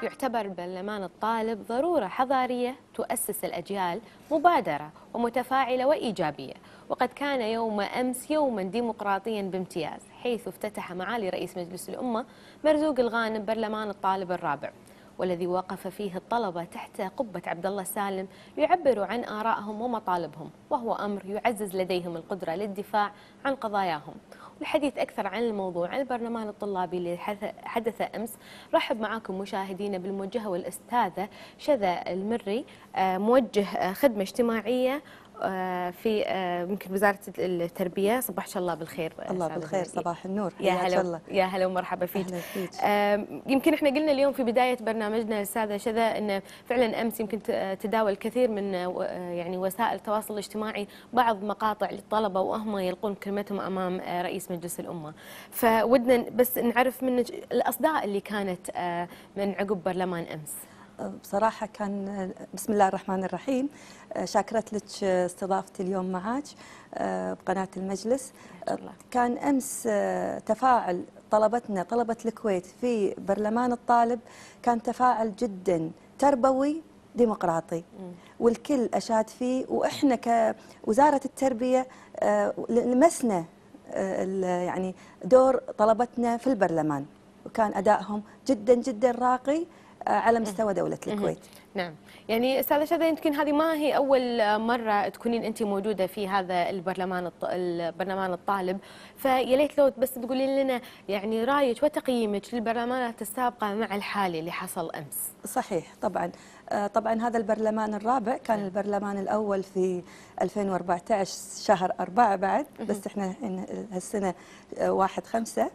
يعتبر برلمان الطالب ضرورة حضارية تؤسس الأجيال مبادرة ومتفاعلة وإيجابية، وقد كان يوم أمس يوما ديمقراطيا بامتياز، حيث افتتح معالي رئيس مجلس الأمة مرزوق الغانم برلمان الطالب الرابع، والذي وقف فيه الطلبة تحت قبة عبد الله سالم ليعبروا عن آرائهم ومطالبهم، وهو أمر يعزز لديهم القدرة للدفاع عن قضاياهم. والحديث أكثر عن الموضوع البرلمان الطلابي اللي حدث أمس، رحب معاكم مشاهدينا بالموجهة والأستاذة شذى المري، موجه خدمة اجتماعية في يمكن وزارة التربية. صباح الله بالخير. الله بالخير، صباح النور، يا هلا يا هلا ومرحبا فيك. يمكن احنا قلنا اليوم في بداية برنامجنا الأستاذة شذى أن فعلا أمس يمكن تداول كثير من يعني وسائل التواصل الاجتماعي بعض مقاطع للطلبة وهم يلقون كلمتهم أمام رئيس مجلس الأمة، فودنا بس نعرف من الأصداء اللي كانت من عقب برلمان أمس. بصراحة كان بسم الله الرحمن الرحيم، شاكرت لك استضافتي اليوم معك بقناة المجلس. كان أمس تفاعل طلبتنا طلبة الكويت في برلمان الطالب، كان تفاعل جدا تربوي ديمقراطي والكل أشاد فيه، وإحنا كوزارة التربية لمسنا يعني دور طلبتنا في البرلمان، وكان أدائهم جدا جدا راقي على مستوى دولة الكويت. نعم، يعني استاذة شذى يمكن هذه ما هي أول مرة تكونين أنت موجودة في هذا البرلمان الطالب، فيا ليت لو بس تقولين لنا يعني رأيك وتقييمك للبرلمانات السابقة مع الحالي اللي حصل أمس. صحيح، طبعا هذا البرلمان الرابع، كان البرلمان الأول في 2014 شهر 4 بعد، بس احنا هالسنة 1/5.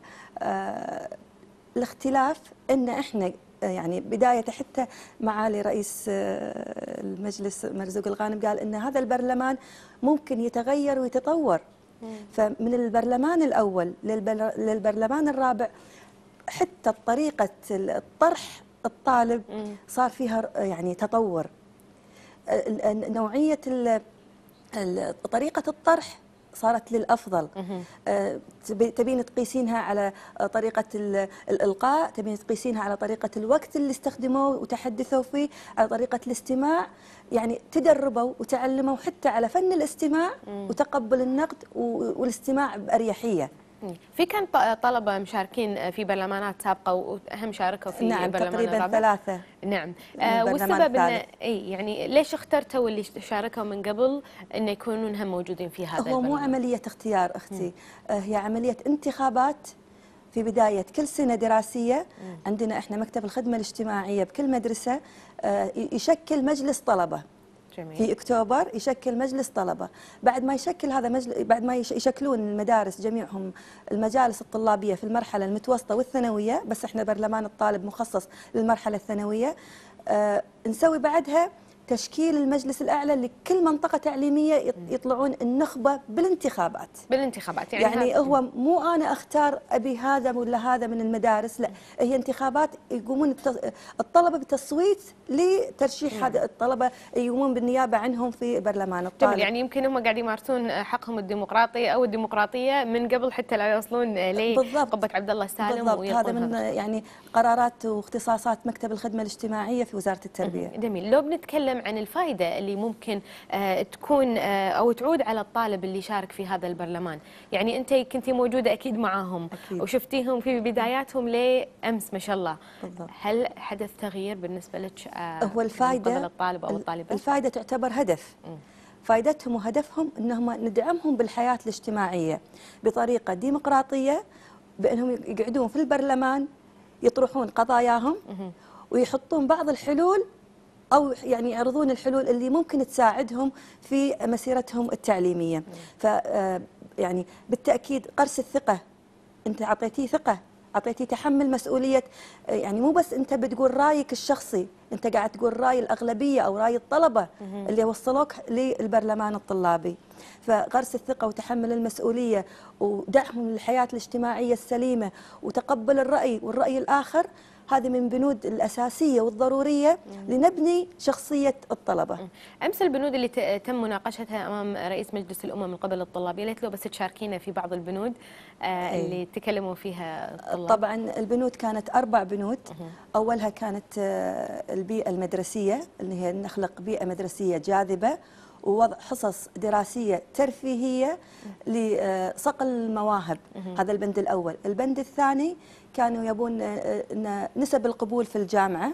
الاختلاف ان احنا يعني بداية حتى معالي رئيس المجلس مرزوق الغانم قال ان هذا البرلمان ممكن يتغير ويتطور، فمن البرلمان الأول للبرلمان الرابع حتى طريقة الطرح الطالب صار فيها يعني تطور، نوعية طريقة الطرح صارت للأفضل. تبين تقيسينها على طريقة الإلقاء، تبين تقيسينها على طريقة الوقت اللي استخدموه وتحدثوا فيه، على طريقة الاستماع، يعني تدربوا وتعلموا حتى على فن الاستماع وتقبل النقد والاستماع بأريحية. في كان طلبة مشاركين في برلمانات سابقة وأهم شاركوا في نعم برلمان تقريبا الرابع. 3. نعم، والسبب إن يعني ليش اخترتوا اللي شاركوا من قبل إن يكونون هم موجودين في هذا هو البرلمان؟ مو عملية اختيار أختي، هي عملية انتخابات في بداية كل سنة دراسية. عندنا احنا مكتب الخدمة الاجتماعية بكل مدرسة يشكل مجلس طلبة. جميل. في أكتوبر يشكل مجلس طلبة، بعد ما يشكل هذا بعد ما يشكلون المدارس جميعهم المجالس الطلابية في المرحلة المتوسطة والثانوية، بس احنا برلمان الطالب مخصص للمرحلة الثانوية. نسوي بعدها تشكيل المجلس الأعلى لكل منطقة تعليمية، يطلعون النخبة بالانتخابات. يعني هو مو أنا أختار أبي هذا ولا هذا من المدارس، لا، هي انتخابات يقومون الطلبة بتصويت لترشيح هذا الطلبة، يقومون بالنيابة عنهم في برلمان الطالب. يعني يمكن هم قاعد يمارسون حقهم الديمقراطي أو الديمقراطية من قبل حتى لا يوصلون لقبة عبد الله سالم. بالضبط، هذا من يعني قرارات واختصاصات مكتب الخدمة الاجتماعية في وزارة التربية. جميل. لو بنتكلم عن الفائدة اللي ممكن تكون أو تعود على الطالب اللي شارك في هذا البرلمان، يعني أنت كنتي موجودة أكيد معاهم أكيد. وشفتيهم في بداياتهم لأمس ما شاء الله. بالضبط. هل حدث تغيير بالنسبة لك هو الفائدة قبل الطالب أو الطالبة؟ الفائدة تعتبر هدف. فائدتهم وهدفهم أنهم ندعمهم بالحياة الاجتماعية بطريقة ديمقراطية، بأنهم يقعدون في البرلمان يطرحون قضاياهم ويحطون بعض الحلول، أو يعني يعرضون الحلول اللي ممكن تساعدهم في مسيرتهم التعليمية. ف يعني بالتأكيد قرص الثقة، أنت أعطيتيه ثقة، أعطيتيه تحمل مسؤولية، يعني مو بس أنت بتقول رأيك الشخصي، أنت قاعد تقول رأي الأغلبية أو رأي الطلبة اللي وصلوك للبرلمان الطلابي. فقرص الثقة وتحمل المسؤولية ودعمهم للحياة الاجتماعية السليمة وتقبل الرأي والرأي الآخر، هذه من بنود الأساسية والضرورية لنبني شخصية الطلبة. امس البنود اللي تم مناقشتها امام رئيس مجلس الامه من قبل الطلاب، يا ليت لو بس تشاركينا في بعض البنود اللي تكلموا فيها الطلاب. طبعا البنود كانت 4 بنود. اولها كانت البيئة المدرسية، اللي هي نخلق بيئة مدرسية جاذبة ووضع حصص دراسية ترفيهية لصقل المواهب. هذا البند الأول. البند الثاني كانوا يبون نسب القبول في الجامعة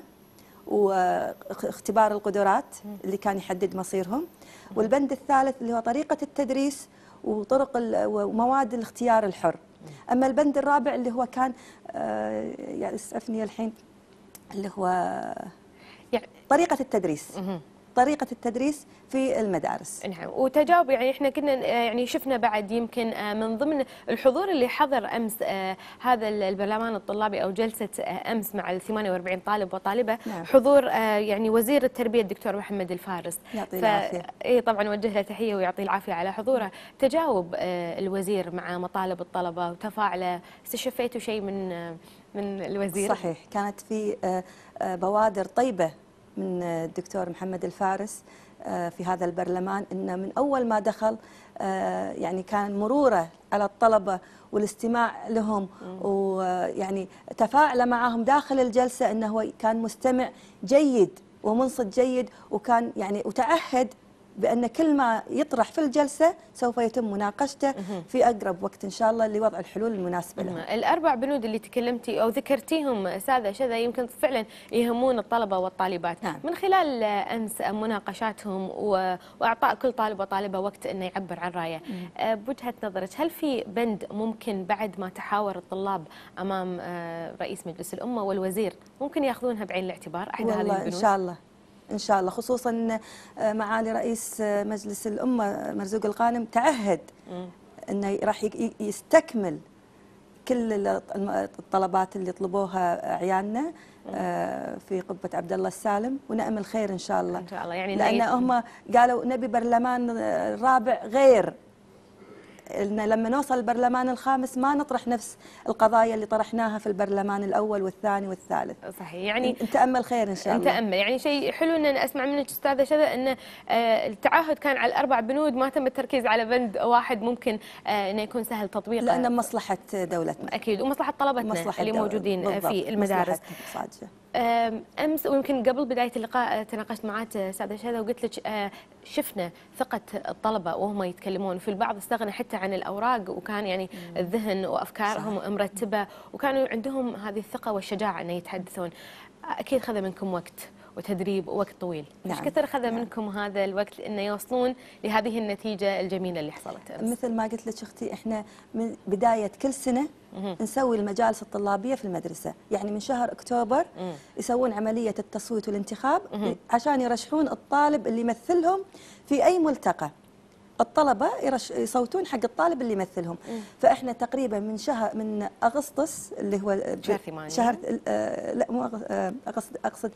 واختبار القدرات اللي كان يحدد مصيرهم. والبند الثالث اللي هو طريقة التدريس وطرق ومواد الاختيار الحر. أما البند الرابع اللي هو كان يعني اسعفني الحين، اللي هو يعني طريقة التدريس. طريقة التدريس في المدارس. نعم، وتجاوب يعني احنا كنا يعني شفنا بعد يمكن من ضمن الحضور اللي حضر امس هذا البرلمان الطلابي او جلسة امس مع ال 48 طالب وطالبة. نعم. حضور يعني وزير التربية الدكتور محمد الفارس، يعطيه العافية. اي طبعا وجه له تحية ويعطيه العافية على حضوره. تجاوب الوزير مع مطالب الطلبة وتفاعله، استشفيتوا شيء من الوزير؟ صحيح، كانت في بوادر طيبة من الدكتور محمد الفارس في هذا البرلمان، إنه من أول ما دخل يعني كان مروره على الطلبة والاستماع لهم، ويعني تفاعل معهم داخل الجلسة، إنه هو كان مستمع جيد ومنصت جيد، وكان يعني وتعهد بأن كل ما يطرح في الجلسة سوف يتم مناقشته في أقرب وقت إن شاء الله لوضع الحلول المناسبة لهم. ال4 بنود اللي تكلمتي أو ذكرتيهم أستاذة شذا يمكن فعلا يهمون الطلبة والطالبات. نعم. من خلال أمس مناقشاتهم وإعطاء كل طالب وطالبة وقت أنه يعبر عن رأيه، بوجهة نظرك هل في بند ممكن بعد ما تحاور الطلاب أمام رئيس مجلس الأمة والوزير ممكن يأخذونها بعين الاعتبار أحد هذه البنود؟ إن شاء الله، إن شاء الله، خصوصا معالي رئيس مجلس الأمة مرزوق الغانم تعهد أنه راح يستكمل كل الطلبات اللي طلبوها عيالنا في قبة عبد الله السالم، ونأمل خير إن شاء الله. إن شاء الله، يعني لأن هم قالوا نبي برلمان رابع غير، إن لما نوصل البرلمان الخامس ما نطرح نفس القضايا اللي طرحناها في البرلمان الأول والثاني والثالث. صحيح، يعني نتأمل خير إن شاء الله. نتأمل، يعني شيء حلو أن أسمع منك أستاذة شذا أن التعهد كان على ال4 بنود، ما تم التركيز على بند واحد ممكن أنه يكون سهل تطبيقه، لأن مصلحة دولتنا أكيد ومصلحة طلبتنا اللي موجودين في المدارس. أمس ويمكن قبل بداية اللقاء تناقشت معك أستاذة شذا وقلت لك شفنا ثقة الطلبة وهم يتكلمون، في البعض استغنى حتى عن الأوراق وكان يعني الذهن وأفكارهم مرتبة وكانوا عندهم هذه الثقة والشجاعة أن يتحدثون. أكيد خذ منكم وقت وتدريب ووقت طويل. نعم. ايش كثر خذ منكم هذا الوقت انه يوصلون لهذه النتيجه الجميله اللي حصلت امس؟ مثل ما قلت لك اختي، احنا من بدايه كل سنه نسوي المجالس الطلابيه في المدرسه، يعني من شهر اكتوبر يسوون عمليه التصويت والانتخاب عشان يرشحون الطالب اللي يمثلهم في اي ملتقى. الطلبة يصوتون حق الطالب اللي يمثلهم. فاحنا تقريبا من اغسطس اللي هو شهر لا مو اقصد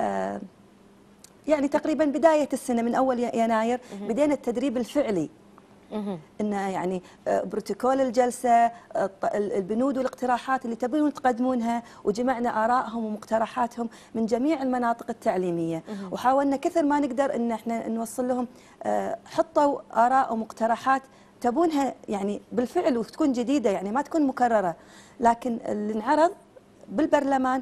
يعني تقريبا بداية السنة من اول يناير بدينا التدريب الفعلي، انه يعني بروتوكول الجلسه، البنود والاقتراحات اللي تبون تقدمونها، وجمعنا ارائهم ومقترحاتهم من جميع المناطق التعليميه، وحاولنا كثر ما نقدر ان احنا نوصل لهم حطوا اراء ومقترحات تبونها يعني بالفعل وتكون جديده، يعني ما تكون مكرره، لكن اللي انعرض بالبرلمان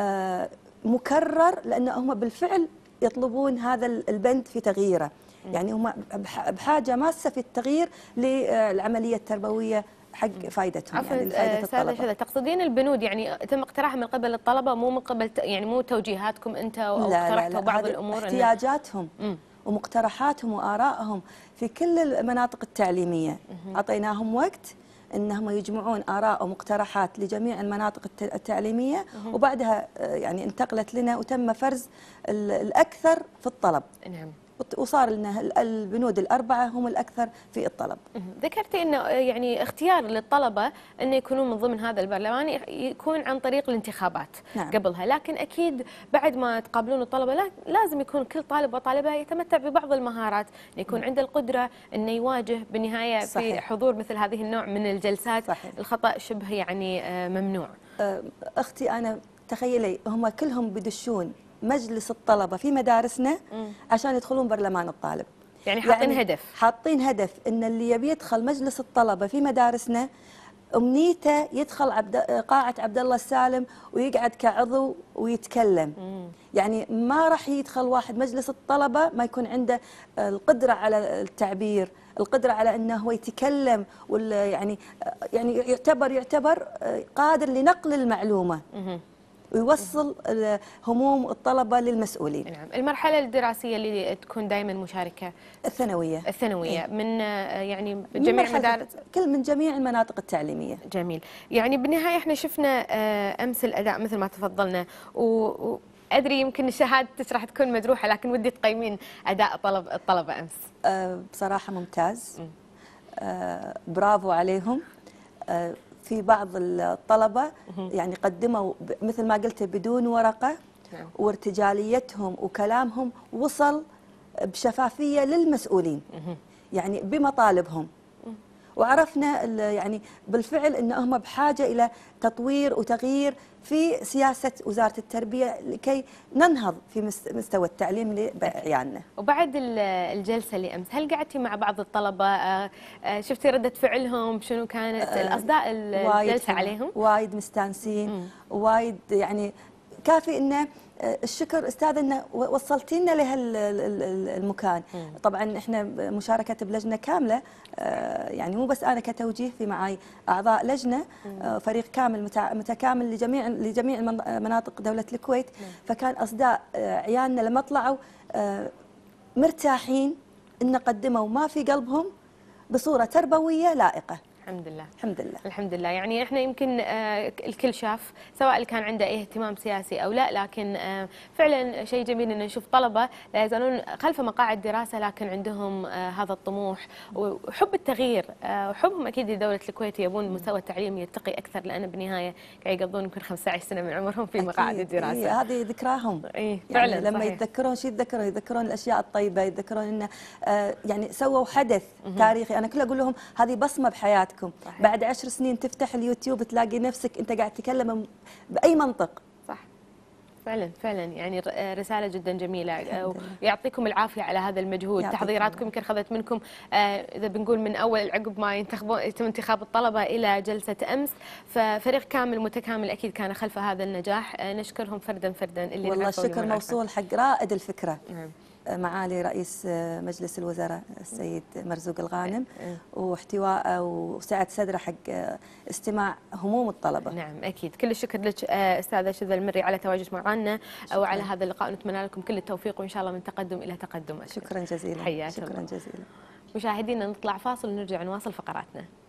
مكرر لان هم بالفعل يطلبون هذا البند في تغييره. يعني هم بحاجه ماسه في التغيير للعمليه التربويه حق فائدتهم، يعني لفائده الطلبه. تقصدين البنود يعني تم اقتراحها من قبل الطلبه، مو من قبل يعني مو توجيهاتكم انت او اقترحتوا بعض الامور؟ احتياجاتهم ومقترحاتهم وارائهم في كل المناطق التعليميه. اعطيناهم وقت انهم يجمعون اراء ومقترحات لجميع المناطق التعليميه، وبعدها يعني انتقلت لنا وتم فرز الاكثر في الطلب. نعم. وصار لنا البنود الأربعة هم الأكثر في الطلب. ذكرتي أنه يعني اختيار للطلبة أن يكونون من ضمن هذا البرلمان يكون عن طريق الانتخابات. نعم. قبلها، لكن أكيد بعد ما تقابلون الطلبة لازم يكون كل طالب وطالبة يتمتع ببعض المهارات، يكون عنده القدرة أنه يواجه بالنهاية. صحيح. في حضور مثل هذه النوع من الجلسات. صحيح. الخطأ شبه يعني ممنوع. أختي أنا تخيلي هم كلهم بدشون مجلس الطلبة في مدارسنا عشان يدخلون برلمان الطالب. يعني حاطين هدف، حاطين هدف ان اللي يبي يدخل مجلس الطلبة في مدارسنا أمنيته يدخل قاعة عبد الله السالم ويقعد كعضو ويتكلم. يعني ما راح يدخل واحد مجلس الطلبة ما يكون عنده القدرة على التعبير، القدرة على أنه هو يتكلم، ولا يعني يعتبر قادر لنقل المعلومة ويوصل هموم الطلبة للمسؤولين. نعم. المرحلة الدراسية اللي تكون دائما مشاركة الثانوية من يعني جميع مدارس من جميع المناطق التعليمية. جميل. يعني بالنهاية احنا شفنا أمس الأداء مثل ما تفضلنا، وأدري يمكن شهادتك راح تكون مجروحة، لكن ودي تقيمين أداء الطلبة أمس. بصراحة ممتاز. برافو عليهم. في بعض الطلبة يعني قدموا مثل ما قلت بدون ورقة، وارتجاليتهم وكلامهم وصل بشفافية للمسؤولين يعني بمطالبهم. وعرفنا يعني بالفعل أنهم بحاجة إلى تطوير وتغيير في سياسة وزارة التربية لكي ننهض في مستوى التعليم لعيالنا. وبعد الجلسة اللي أمس، هل قعدتي مع بعض الطلبة؟ شفتي ردة فعلهم شنو كانت؟ الأصداء الجلسة عليهم وايد مستانسين، وايد يعني كافي انه الشكر استاذ انه وصلتينا لهالمكان. طبعا احنا مشاركه بلجنه كامله، يعني مو بس انا كتوجيه، في معي اعضاء لجنه، فريق كامل متكامل لجميع مناطق دوله الكويت. فكان اصداء عيالنا لما طلعوا مرتاحين ان قدموا ما في قلبهم بصوره تربويه لائقه. الحمد لله. الحمد لله. الحمد لله. يعني احنا يمكن الكل شاف، سواء اللي كان عنده اي اهتمام سياسي او لا، لكن فعلا شيء جميل ان نشوف طلبه لا يزالون خلف مقاعد دراسه لكن عندهم هذا الطموح وحب التغيير، وحبهم اكيد لدوله الكويت، يبون مستوى التعليم يرتقي اكثر، لان بالنهايه قاعد يقضون يمكن 15 سنه من عمرهم في مقاعد الدراسه. هذه ذكراهم. فعلا يعني لما صحيح. يتذكرون شيء يتذكرون الاشياء الطيبه، يتذكرون انه يعني سووا حدث تاريخي. انا كل اقول لهم هذه بصمه بحياتكم. صحيح. بعد 10 سنين تفتح اليوتيوب تلاقي نفسك انت قاعد تتكلم باي منطق. صح. فعلا فعلا يعني رساله جدا جميله، ويعطيكم العافيه على هذا المجهود. تحضيراتكم يمكن اخذت منكم اذا بنقول من اول عقب ما يتم انتخاب الطلبه الى جلسه امس، ففريق كامل متكامل اكيد كان خلف هذا النجاح. نشكرهم فردا فردا اللي والله الشكر موصول حق رائد الفكره. نعم. معالي رئيس مجلس الوزراء السيد مرزوق الغانم، واحتوائه وسعة صدره حق استماع هموم الطلبة. نعم أكيد. كل الشكر لك أستاذة شذى المري على تواجدك معنا وعلى هذا اللقاء، ونتمنى لكم كل التوفيق وإن شاء الله من تقدم إلى تقدم. شكرا جزيلا. حياك الله. شكرا جزيلا. مشاهدينا نطلع فاصل ونرجع نواصل فقراتنا.